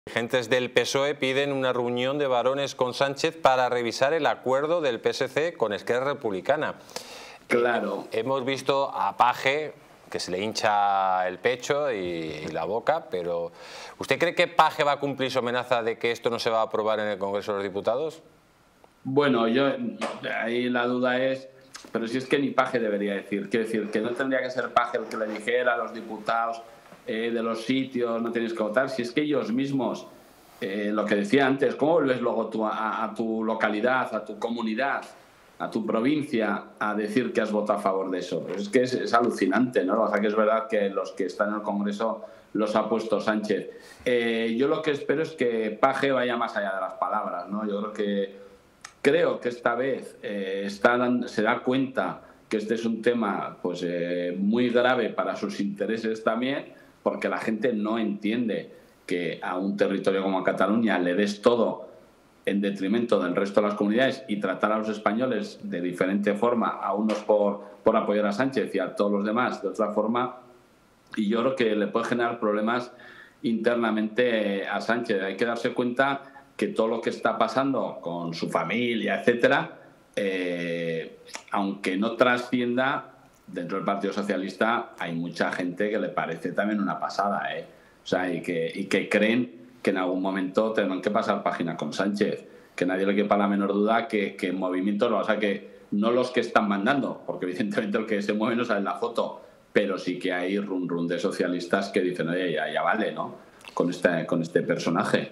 Dirigentes del PSOE piden una reunión de varones con Sánchez para revisar el acuerdo del PSC con Esquerra Republicana. Claro. Hemos visto a Paje, que se le hincha el pecho y la boca, pero ¿usted cree que Paje va a cumplir su amenaza de que esto no se va a aprobar en el Congreso de los Diputados? Bueno, ahí la duda es, pero si es que ni Paje debería decir, quiero decir, que no tendría que ser Paje el que le dijera a los diputados de los sitios, no tienes que votar, si es que ellos mismos, lo que decía antes, ¿cómo vuelves luego tú a tu localidad, a tu comunidad, a tu provincia a decir que has votado a favor de eso? Pues es que es alucinante, ¿no? O sea, que es verdad que los que están en el Congreso los ha puesto Sánchez. Yo lo que espero es que Paje vaya más allá de las palabras, ¿no? Yo creo que esta vez se da cuenta que este es un tema pues muy grave para sus intereses también, porque la gente no entiende que a un territorio como Cataluña le des todo en detrimento del resto de las comunidades y tratar a los españoles de diferente forma, a unos por apoyar a Sánchez y a todos los demás de otra forma, y yo creo que le puede generar problemas internamente a Sánchez. Hay que darse cuenta que todo lo que está pasando con su familia, etcétera, aunque no trascienda dentro del Partido Socialista, hay mucha gente que le parece también una pasada, O sea, y que creen que en algún momento tendrán que pasar página con Sánchez, que nadie le quepa la menor duda que en movimiento, o sea, que no los que están mandando, porque evidentemente el que se mueve no sale en la foto, pero sí que hay run de socialistas que dicen, oye, ya vale, ¿no? Con este personaje.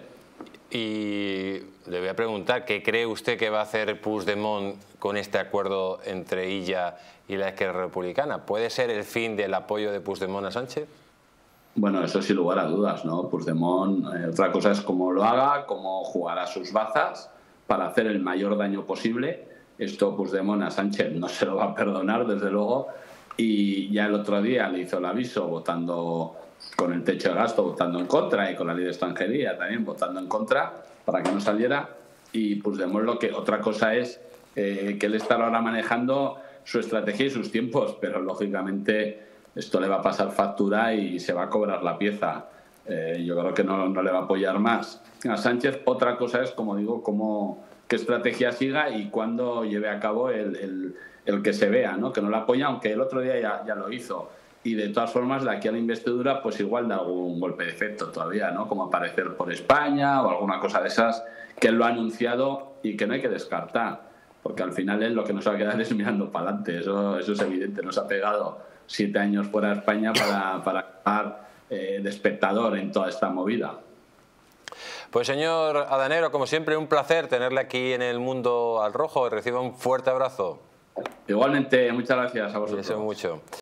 Y le voy a preguntar, ¿qué cree usted que va a hacer Puigdemont con este acuerdo entre Illa y la Esquerra Republicana? ¿Puede ser el fin del apoyo de Puigdemont a Sánchez? Bueno, eso sin lugar a dudas, ¿no? Puigdemont, otra cosa es cómo lo haga, cómo jugará sus bazas para hacer el mayor daño posible. Esto Puigdemont a Sánchez no se lo va a perdonar, desde luego, y ya el otro día le hizo el aviso votando con el techo de gasto, votando en contra, y con la ley de extranjería también votando en contra para que no saliera. Y Puigdemont otra cosa es que él está ahora manejando su estrategia y sus tiempos, pero lógicamente esto le va a pasar factura y se va a cobrar la pieza. Yo creo que no le va a apoyar más a Sánchez. Otra cosa es, como digo, qué estrategia siga y cuándo lleve a cabo el que se vea, ¿no? Que no la apoya, aunque el otro día ya lo hizo. Y de todas formas, de aquí a la investidura, pues igual da algún golpe de efecto todavía, ¿no? Como aparecer por España o alguna cosa de esas que él lo ha anunciado y que no hay que descartar. Porque al final él lo que nos va a quedar es mirando para adelante. Eso es evidente. Nos ha pegado 7 años fuera de España para estar de espectador en toda esta movida. Pues señor Adanero, como siempre, un placer tenerle aquí en el Mundo al Rojo. Reciba un fuerte abrazo. Igualmente, muchas gracias a vosotros. Mucho.